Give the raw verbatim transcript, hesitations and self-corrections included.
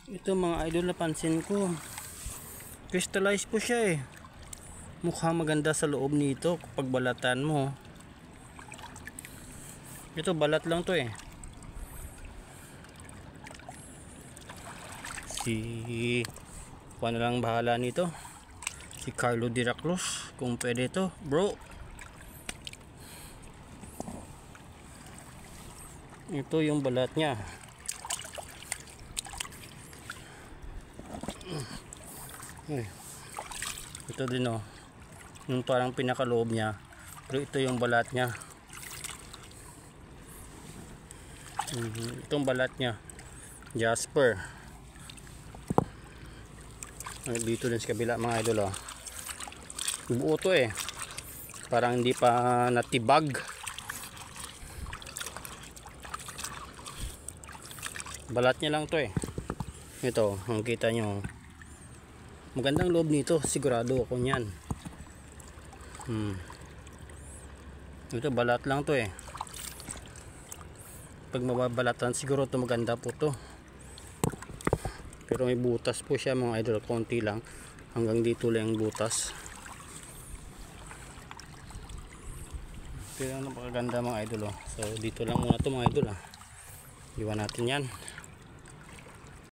Ito mga idol, napansin ko crystallized po siya eh. Mukhang maganda sa loob nito kapag balatan mo. Ito balat lang to eh. Si paano lang bahala nito, si Carlo de la Cruz, kung pwede to bro. Ito yung balat niya. Ito din oh, yung parang pinakaloob niya, pero ito yung balat niya. Itong balat niya jasper. Dito din sa kabila mga idol oh, buo to eh, parang hindi pa natibag. Balat niya lang to eh. Ito ang kita nyo, magandang loob nito, sigurado ako niyan. hmm. Ito balat lang to eh. Pag mababalatan siguro to maganda po to, pero may butas po siya mga idol, konti lang, hanggang dito lang yung butas. Pero napakaganda mga idol oh. So dito lang muna to mga idol ah. Iwan natin yan.